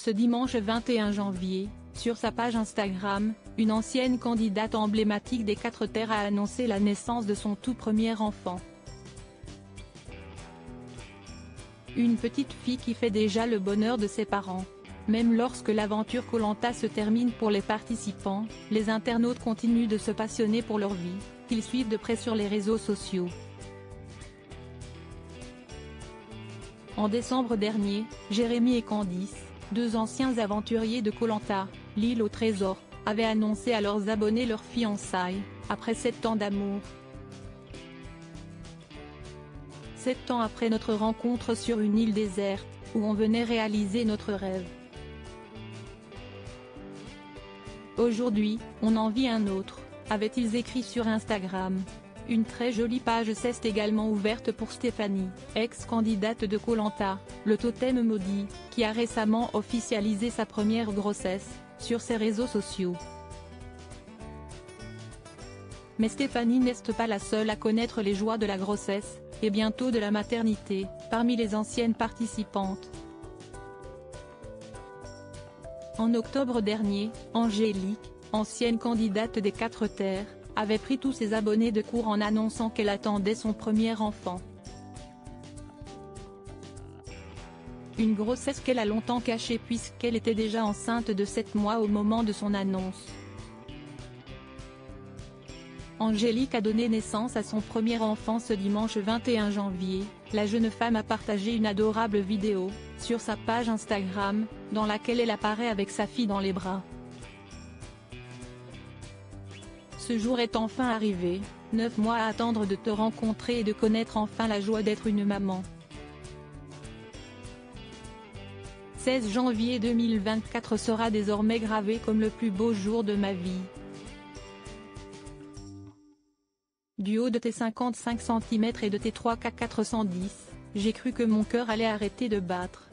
Ce dimanche 21 janvier, sur sa page Instagram, une ancienne candidate emblématique des 4 terres a annoncé la naissance de son tout premier enfant. Une petite fille qui fait déjà le bonheur de ses parents. Même lorsque l'aventure Koh-Lanta se termine pour les participants, les internautes continuent de se passionner pour leur vie, qu'ils suivent de près sur les réseaux sociaux. En décembre dernier, Jérémy et Candice, 2 anciens aventuriers de Koh-Lanta, l'île au trésor, avaient annoncé à leurs abonnés leur fiançailles, après 7 ans d'amour. 7 ans après notre rencontre sur une île déserte, où on venait réaliser notre rêve. Aujourd'hui, on en vit un autre, avaient-ils écrit sur Instagram. Une très jolie page s'est également ouverte pour Stéphanie, ex-candidate de Koh-Lanta, le totem maudit, qui a récemment officialisé sa première grossesse, sur ses réseaux sociaux. Mais Stéphanie n'est pas la seule à connaître les joies de la grossesse, et bientôt de la maternité, parmi les anciennes participantes. En octobre dernier, Angélique, ancienne candidate des 4 terres, avait pris tous ses abonnés de court en annonçant qu'elle attendait son premier enfant. Une grossesse qu'elle a longtemps cachée puisqu'elle était déjà enceinte de 7 mois au moment de son annonce. Angélique a donné naissance à son premier enfant ce dimanche 21 janvier, la jeune femme a partagé une adorable vidéo, sur sa page Instagram, dans laquelle elle apparaît avec sa fille dans les bras. Ce jour est enfin arrivé, 9 mois à attendre de te rencontrer et de connaître enfin la joie d'être une maman. 16 janvier 2024 sera désormais gravé comme le plus beau jour de ma vie. Du haut de tes 55 cm et de tes 3K 410, j'ai cru que mon cœur allait arrêter de battre.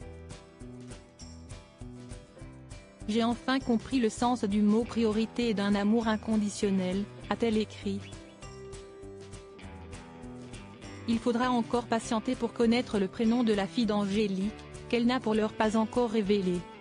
J'ai enfin compris le sens du mot priorité et d'un amour inconditionnel, a-t-elle écrit. Il faudra encore patienter pour connaître le prénom de la fille d'Angélique, qu'elle n'a pour l'heure pas encore révélé.